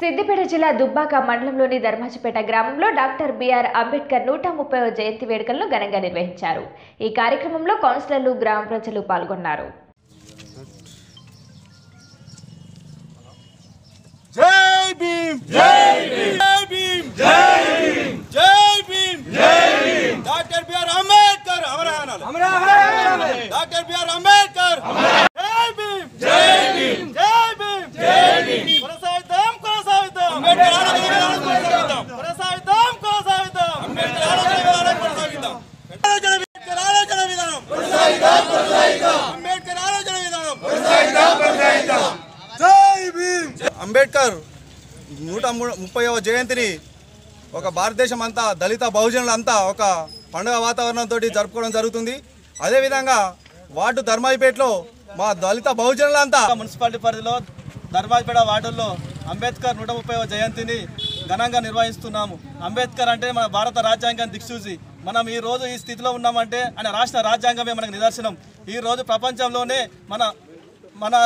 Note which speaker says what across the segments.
Speaker 1: సిద్దిపేట జిల్లా దుబ్బాక మండలంలోని ధర్మాజిపేట గ్రామంలో డాక్టర్ బిఆర్ అంబేద్కర్ 130వ జయంతి వేడుకలను ఘనంగా నిర్వహించారు. ఈ కార్యక్రమంలో కౌన్సిలర్లు, గ్రామ ప్రజలు పాల్గొన్నారు.
Speaker 2: జై భీమ్ జై భీమ్ జై భీమ్ జై భీమ్ జై భీమ్ జై భీమ్ డాక్టర్ బిఆర్ అంబేద్కర్ అమరనాలు డాక్టర్ బిఆర్ అంబేద్కర్ జై భీమ్ జై భీమ్ జై భీమ్ జై భీమ్ కొనసాగిద్దాం అంబేద్కర్ ఆలోచనలను కొనసాగిద్దాం అంబేద్కర్ ఆలోచనలను కొనసాగిద్దాం అంబేద్కర్ ఆలోచన విధానం కొనసాగిద్దాం అంబేద్కర్ ఆలోచన విధానం కొనసాగిద్దాం. జై భీమ్. అంబేద్కర్ 130వ జయంతిని ఒక భారతదేశం అంతా దళిత బహుజనులంతా ఒక పండుగ వాతావరణంతో జరుపుకోవడం జరుగుతుంది. అదేవిధంగా వార్డు ధర్మాజిపేటలో మా దళిత బహుజనులంతా మున్సిపాలిటీ పరిధిలో ధర్మాజిపేట వార్డుల్లో అంబేద్కర్ 130వ జయంతిని ఘనంగా నిర్వహిస్తున్నాము. అంబేద్కర్ అంటే మన భారత రాజ్యాంగం దిక్సూచి మనం ఈ రోజు ఈ స్థితిలో ఉన్నామంటే ఆయన రాష్ట్ర రాజ్యాంగమే మనకు నిదర్శనం. ఈ రోజు ప్రపంచంలోనే మన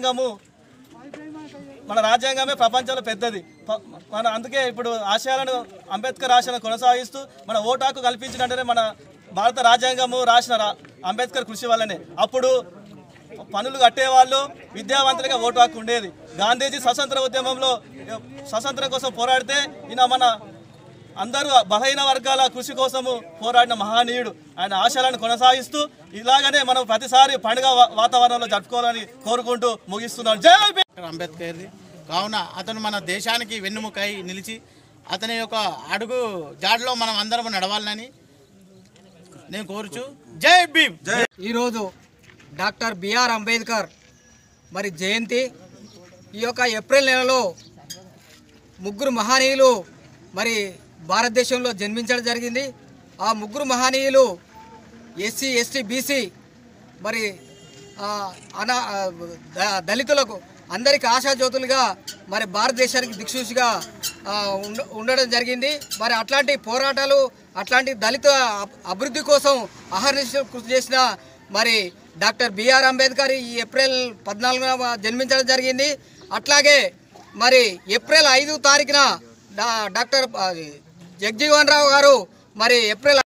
Speaker 2: రాజ్యాంగమే ప్రపంచంలో పెద్దది. అందుకే ఇప్పుడు ఆశయాలను అంబేద్కర్ ఆశయాలను కొనసాగిస్తూ మన ఓటు హక్కు కల్పించినట్టే మన భారత రాజ్యాంగము రాసిన అంబేద్కర్ కృషి వల్లనే. అప్పుడు పనులు కట్టేవాళ్ళు, విద్యావంతులుగా ఓటు హక్కు ఉండేది. గాంధీజీ స్వతంత్ర ఉద్యమంలో స్వతంత్రం కోసం పోరాడితే ఈయన మన అందరూ బలహీన వర్గాల కృషి కోసము పోరాడిన మహనీయుడు. ఆయన ఆశయాలను కొనసాగిస్తూ ఇలాగనే మనం ప్రతిసారి పండుగ వాతావరణంలో జరుపుకోవాలని కోరుకుంటూ ముగిస్తున్నాను. జై
Speaker 3: అంబేద్కర్ కావున అతను మన దేశానికి వెన్నుముకై నిలిచి అతని యొక్క అడుగు జాడలో మనం అందరం నడవాలని నేను కోరుచు జై భీమ్.
Speaker 4: ఈరోజు డాక్టర్ బిఆర్ అంబేద్కర్ మరి జయంతి. ఈ యొక్క ఏప్రిల్ నెలలో ముగ్గురు మహనీయులు మరి భారతదేశంలో జన్మించడం జరిగింది. ఆ ముగ్గురు మహనీయులు ఎస్సీ, ఎస్టీ, బీసీ మరి దళితులకు అందరికి ఆశాజ్యోతులుగా మరి భారతదేశానికి దిక్సూచిగా ఉండడం జరిగింది. మరి అట్లాంటి పోరాటాలు, అట్లాంటి దళిత అభివృద్ధి కోసం అహర్నిశలు కృషి చేసిన మరి డాక్టర్ బిఆర్ అంబేద్కర్ ఈ ఏప్రిల్ 14న జన్మించడం జరిగింది. అట్లాగే మరి ఏప్రిల్ 5వ తారీఖున డాక్టర్ జగజ్జీవన్ రావు గారు మరి ఏప్రిల్